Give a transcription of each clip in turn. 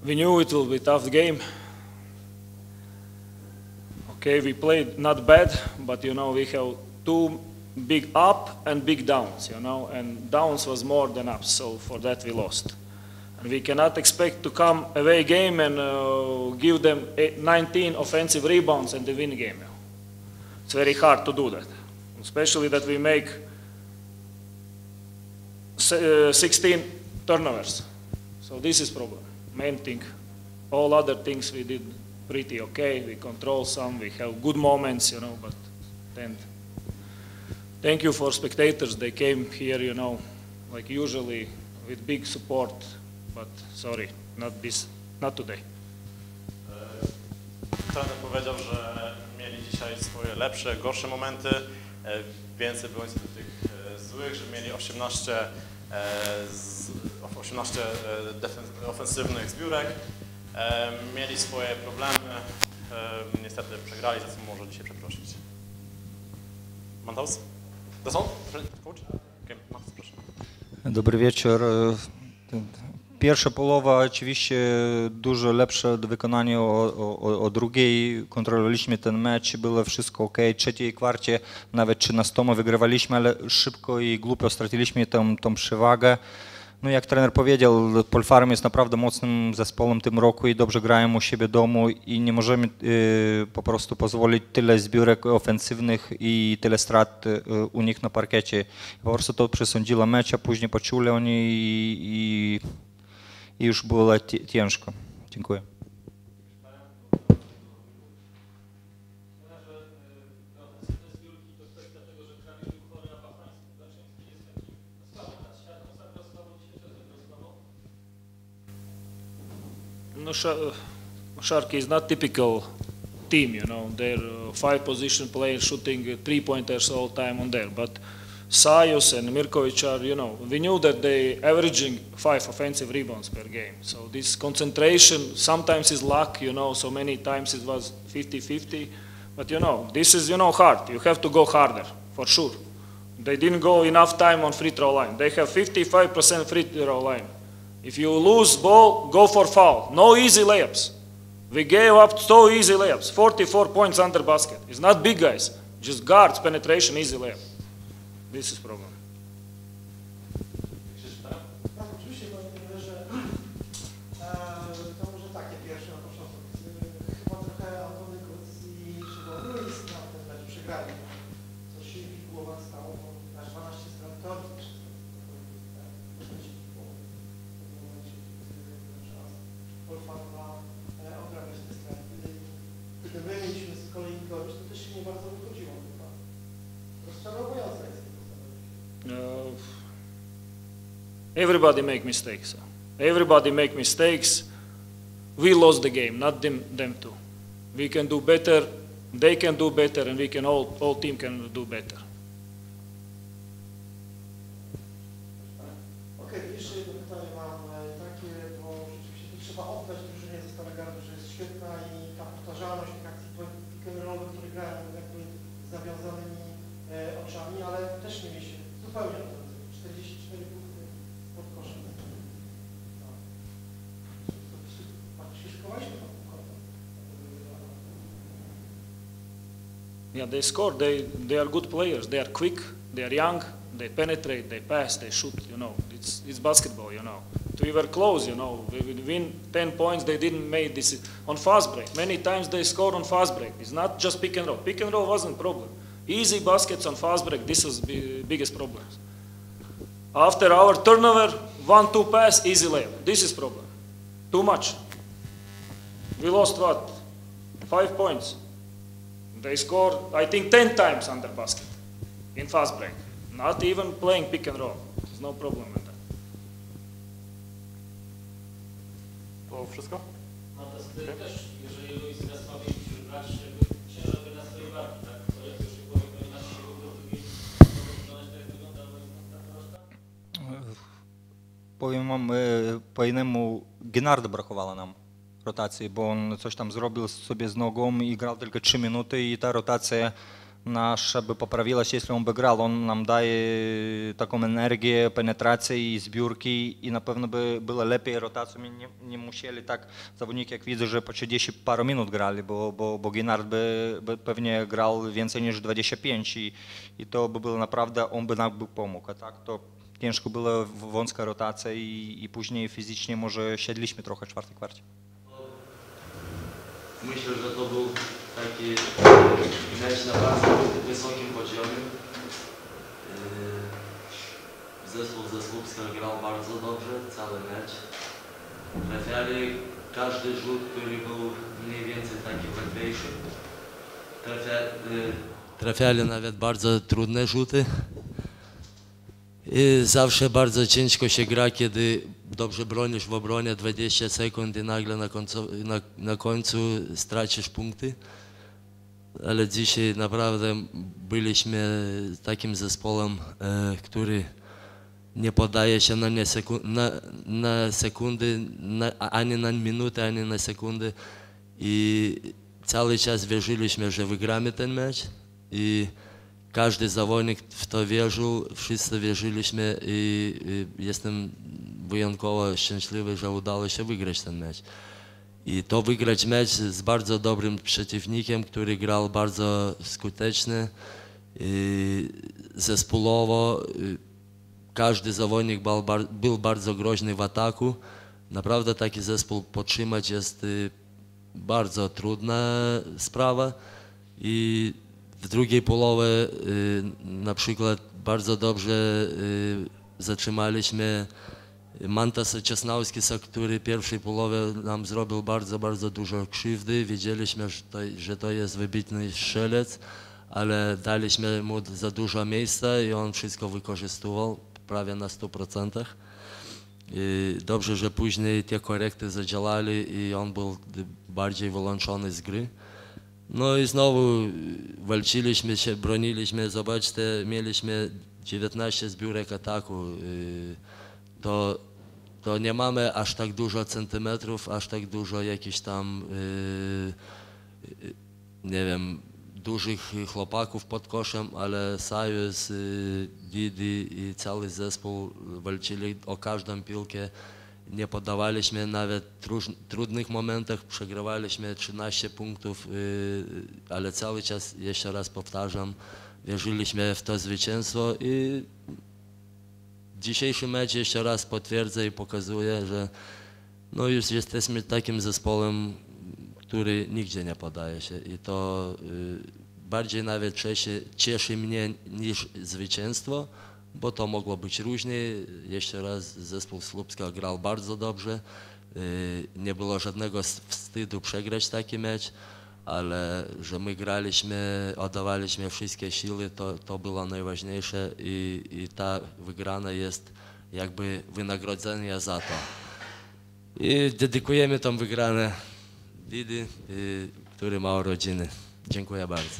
We knew it will be a tough game. Okay, we played not bad, but you know, we have two big up and big downs, you know, and downs was more than ups, so for that we lost. And we cannot expect to come away game and give them 19 offensive rebounds and they win the game. It's very hard to do that, especially that we make 16 turnovers. So this is problem, main thing. All other things we did pretty okay. We control some, we have good moments, you know, but then thank you for spectators. They came here, you know, like usually with big support, but sorry, not today. Trener powiedział, że mieli dzisiaj swoje lepsze, gorsze momenty, więcej było niestety tych złych, że mieli 18 ofensywnych zbiórek, mieli swoje problemy, niestety przegrali, za co może dzisiaj przeprosić. Mantaus? That's all? Coach? Okay, Mantaus, proszę. Dobry wieczór. Pierwsza połowa oczywiście dużo lepsze do wykonania o drugiej. Kontrolowaliśmy ten mecz, było wszystko ok. W trzeciej kwarcie nawet 13 wygrywaliśmy, ale szybko i głupio straciliśmy tą przewagę. No jak trener powiedział, Polfarm jest naprawdę mocnym zespołem w tym roku i dobrze grają u siebie w domu i nie możemy po prostu pozwolić tyle zbiórek ofensywnych i tyle strat u nich na parkiecie. Po prostu to przesądziło mecz, a później poczuli oni i już było ciężko. Dziękuję. No, Sharky is not typical team, you know. They're 5-position players shooting 3-pointers all time on there. But Sajus and Mirkovic are, you know, we knew that they averaging 5 offensive rebounds per game. So this concentration sometimes is luck, you know. So many times it was 50-50. But you know, this is, you know, hard. You have to go harder for sure. They didn't go enough time on free throw line. They have 55% free throw line. If you lose ball, go for foul. No easy layups. We gave up 2 easy layups. 44 points under basket. It's not big guys. Just guards, penetration, easy layup. This is problem. Tak, oczywiście, panie trenerze, to może takie pierwsze na początek. Chyba trochę Antony Kuc i Szymon Ruiz na ten mecz przegrali. Coś się w ich głowach stało, bo aż 12 stron torki. Polfarma odrabiać te straty. Gdy my mieliśmy z kolei gość, to też się nie bardzo wychodziło chyba. Rozczarowujące jest. Everybody make mistakes. Everybody make mistakes. We lost the game, not them two. We can do better, they can do better, and we can all team can do better. Okej, jeszcze jedno pytanie mam takie, bo rzeczywiście to trzeba oddać drużynie ze Starogardu, że jest świetna i ta powtarzalność tych akcji pick and rollowych, które grają jakby z zawiązanymi oczami, ale też nie mieliście zupełnie na to 44 punkty pod koszem. No. Szykowaliśmy taką kotę. Yeah, they score. They are good players. They are quick. They are young. They penetrate. They pass. They shoot. You know, it's basketball. You know, we were close. You know, we would win 10 points. They didn't make this on fast break. Many times they scored on fast break. It's not just pick and roll. Pick and roll wasn't a problem. Easy baskets on fast break. This was the biggest problems. After our turnover, 1-2 pass, easy layup. This is problem. Too much. We lost what? 5 points. They scored, I think, 10 times under basket in fast break. Not even playing pick and roll. There's no problem with that. To wszystko? Natomiast też, jeżeli Luis Zasławił wśród graczy, jakby ciężar na swojej barki, tak? To jak już się powie, to inaczej się po prostu wyglądać tak, jak wygląda, bo jest następna. Powiem wam, po innemu Gennarda brakowało nam rotacji, bo on coś tam zrobił sobie z nogą i grał tylko 3 minuty i ta rotacja nasza by poprawiła się, jeśli on by grał. On nam daje taką energię, penetrację i zbiórki i na pewno by było lepiej rotacją. Nie musieli tak zawodniki, jak widzę, że po 30 paru minut grali, bo Ginard by pewnie grał więcej niż 25 i to by było naprawdę, on by nam pomógł. A tak to ciężko było, wąska rotacja i później fizycznie może siedliśmy trochę w czwartej kwarcie. Myślę, że to był taki mecz na bardzo wysokim poziomie. Zespół ze Słupska grał bardzo dobrze, cały mecz. Trafiali każdy rzut, który był mniej więcej taki łatwiejszy. Trafiali nawet bardzo trudne rzuty. I zawsze bardzo ciężko się gra, kiedy dobrze bronisz w obronie 20 sekund i nagle na końcu stracisz punkty. Ale dzisiaj naprawdę byliśmy takim zespołem, który nie podaje się na sekundy, ani na minutę, ani na sekundy. I cały czas wierzyliśmy, że wygramy ten mecz. I każdy zawodnik w to wierzył, wszyscy wierzyliśmy i jestem wyjątkowo szczęśliwy, że udało się wygrać ten mecz. I to wygrać mecz z bardzo dobrym przeciwnikiem, który grał bardzo skutecznie, zespołowo. Każdy zawodnik był bardzo groźny w ataku. Naprawdę taki zespół podtrzymać jest bardzo trudna sprawa. I w drugiej połowie na przykład bardzo dobrze zatrzymaliśmy Mantasa Czesnauskisa, który w pierwszej połowie nam zrobił bardzo dużo krzywdy. Wiedzieliśmy, że to jest wybitny strzelec, ale daliśmy mu za dużo miejsca i on wszystko wykorzystywał prawie na 100%. I dobrze, że później te korekty zadziałali i on był bardziej wyłączony z gry. No i znowu walczyliśmy się, broniliśmy, zobaczcie, mieliśmy 19 zbiórek ataku. To nie mamy aż tak dużo centymetrów, aż tak dużo jakichś tam, nie wiem, dużych chłopaków pod koszem, ale Sajus, Didi i cały zespół walczyli o każdą piłkę. Nie poddawaliśmy nawet w trudnych momentach, przegrywaliśmy 13 punktów, ale cały czas, jeszcze raz powtarzam, wierzyliśmy w to zwycięstwo i dzisiejszy mecz jeszcze raz potwierdza i pokazuje, że no już jesteśmy takim zespołem, który nigdzie nie poddaje się i to bardziej nawet cieszy mnie niż zwycięstwo, bo to mogło być różnie. Jeszcze raz zespół Słupska grał bardzo dobrze, nie było żadnego wstydu przegrać taki mecz, ale że my graliśmy, oddawaliśmy wszystkie siły, to było najważniejsze i ta wygrana jest jakby wynagrodzenie za to. I dedykujemy tą wygranę Didi, który ma urodziny. Dziękuję bardzo.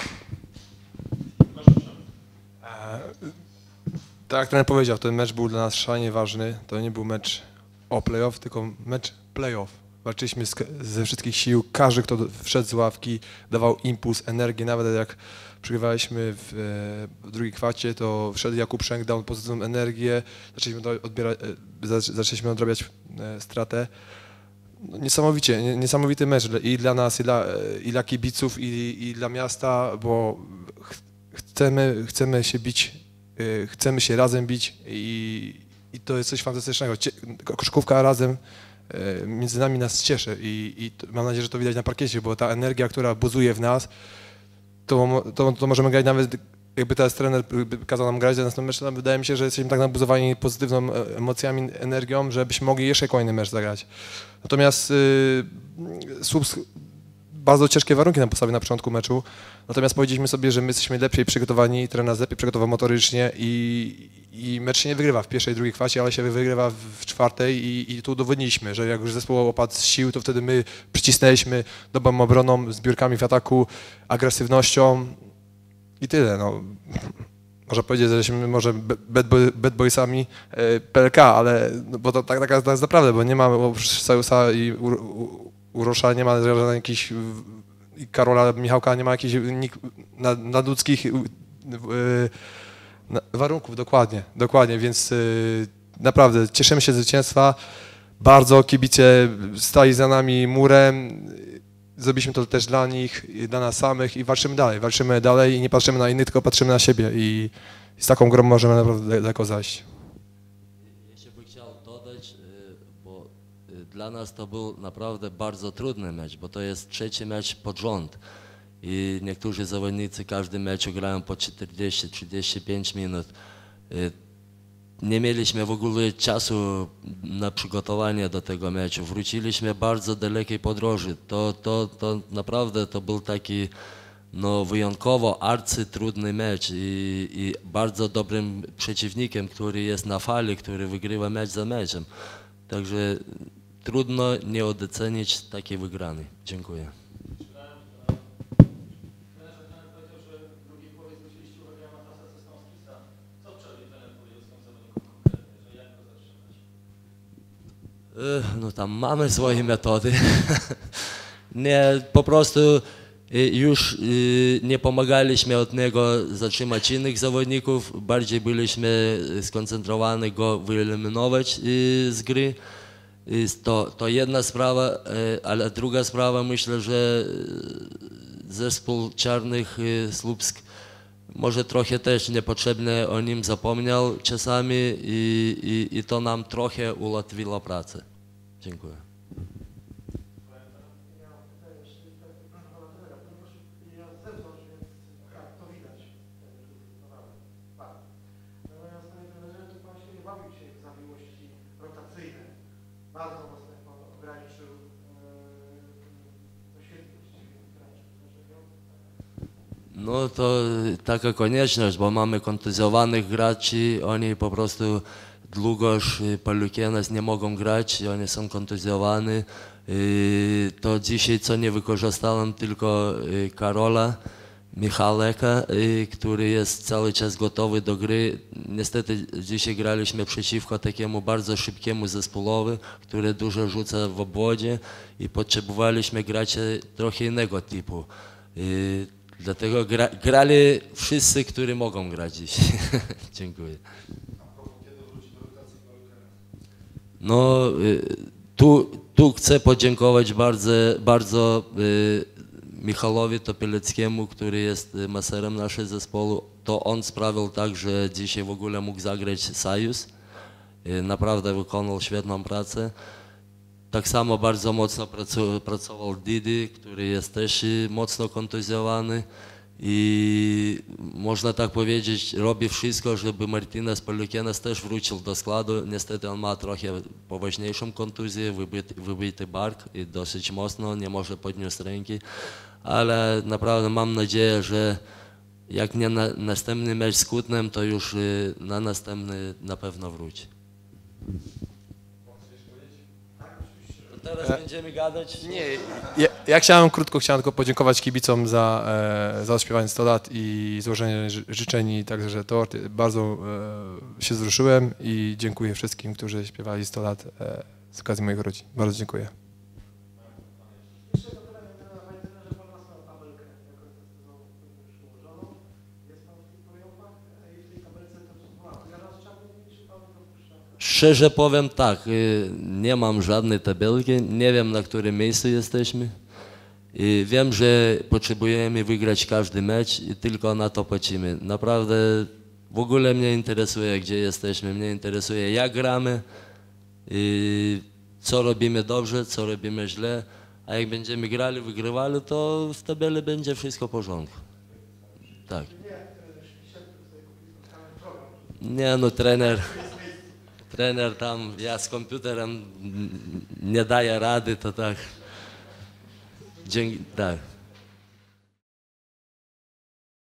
Tak jak trener powiedział, ten mecz był dla nas szalenie ważny. To nie był mecz o playoff, tylko mecz playoff. Walczyliśmy ze wszystkich sił, każdy, kto wszedł z ławki, dawał impuls, energię, nawet jak przegrywaliśmy w drugiej kwarcie, to wszedł Jakub Szęk, dał pozytywną energię, zaczęliśmy odrabiać stratę. No, niesamowity mecz i dla nas, i dla kibiców, i dla miasta, bo chcemy się bić, chcemy się razem bić i to jest coś fantastycznego. Koszykówka razem między nami nas cieszy i mam nadzieję, że to widać na parkiecie, bo ta energia, która buzuje w nas, to możemy grać nawet, jakby teraz trener kazał nam grać na następny mecz, to wydaje mi się, że jesteśmy tak nabuzowani pozytywną emocjami, energią, żebyśmy mogli jeszcze kolejny mecz zagrać. Natomiast Słupsk bardzo ciężkie warunki nam postawił na początku meczu, natomiast powiedzieliśmy sobie, że my jesteśmy lepiej przygotowani, trener nas lepiej przygotował motorycznie i mecz się nie wygrywa w pierwszej, drugiej kwarcie, ale się wygrywa w czwartej i tu udowodniliśmy, że jak już zespół opadł z sił, to wtedy my przycisnęliśmy dobrą obroną, zbiórkami w ataku, agresywnością i tyle. No. Można powiedzieć, że jesteśmy może bad boysami PLK, ale no, bo to taka jest naprawdę, bo nie ma oprócz Sajusa i Urosza, nie ma żadnych jakichś Karola, Michałka nie ma jakichś nadludzkich warunków, dokładnie, więc naprawdę cieszymy się z zwycięstwa. Bardzo kibice stali za nami murem. Zrobiliśmy to też dla nich, dla nas samych i walczymy dalej i nie patrzymy na innych, tylko patrzymy na siebie i z taką grą możemy naprawdę daleko zajść. Jeszcze bym chciał dodać, bo dla nas to był naprawdę bardzo trudny mecz, bo to jest trzeci mecz pod rząd i niektórzy zawodnicy każdy mecz grają po 40-35 minut. Nie mieliśmy w ogóle czasu na przygotowanie do tego meczu. Wróciliśmy bardzo dalekiej podróży. To naprawdę to był taki wyjątkowo arcytrudny mecz i bardzo dobrym przeciwnikiem, który jest na fali, który wygrywa mecz za meczem. Także trudno nie docenić takiej wygranej. Dziękuję. No tam mamy swoje metody. Nie, po prostu już nie pomagaliśmy od niego zatrzymać innych zawodników, bardziej byliśmy skoncentrowani go wyeliminować z gry. To jedna sprawa, ale druga sprawa, myślę, że zespół Czarnych Słupsk może trochę też niepotrzebnie o nim zapomniał czasami i to nam trochę ułatwiło pracę. Dziękuję. Bardzo mocno pan ograniczył No to taka konieczność, bo mamy kontuzjowanych graczy, oni po prostu Długosz, Paliukienas nie mogą grać, oni są kontuzjowani. To dzisiaj co nie wykorzystałem tylko Karola Michaleka, który jest cały czas gotowy do gry. Niestety dzisiaj graliśmy przeciwko takiemu bardzo szybkiemu zespołowi, który dużo rzuca w obwodzie i potrzebowaliśmy graczy trochę innego typu. Dlatego grali wszyscy, którzy mogą grać dzisiaj. Dziękuję. No, tu chcę podziękować bardzo Michalowi Topieleckiemu, który jest maserem naszego zespołu. To on sprawił tak, że dzisiaj w ogóle mógł zagrać Sajus. Naprawdę wykonał świetną pracę. Tak samo bardzo mocno pracował Didi, który jest też mocno kontuzjowany i można tak powiedzieć, robi wszystko, żeby Martynas Paliukienas też wrócił do składu. Niestety on ma trochę poważniejszą kontuzję, wybity bark i dosyć mocno, nie może podnieść ręki, ale naprawdę mam nadzieję, że jak nie na następny mecz z Kutnem, to już na następny na pewno wróci. Teraz będziemy gadać. Nie, ja chciałem tylko podziękować kibicom za zaśpiewanie 100 lat i złożenie życzeń, także tort. Bardzo się wzruszyłem i dziękuję wszystkim, którzy śpiewali 100 lat z okazji moich urodzin. Bardzo dziękuję. Szczerze powiem tak, nie mam żadnej tabelki, nie wiem na którym miejscu jesteśmy. I wiem, że potrzebujemy wygrać każdy mecz i tylko na to patrzymy. Naprawdę w ogóle mnie interesuje, gdzie jesteśmy, mnie interesuje jak gramy, i co robimy dobrze, co robimy źle, a jak będziemy grali, wygrywali, to w tabeli będzie wszystko w porządku. Tak. Nie no, trener tam, ja z komputerem nie daję rady, to tak. Tak.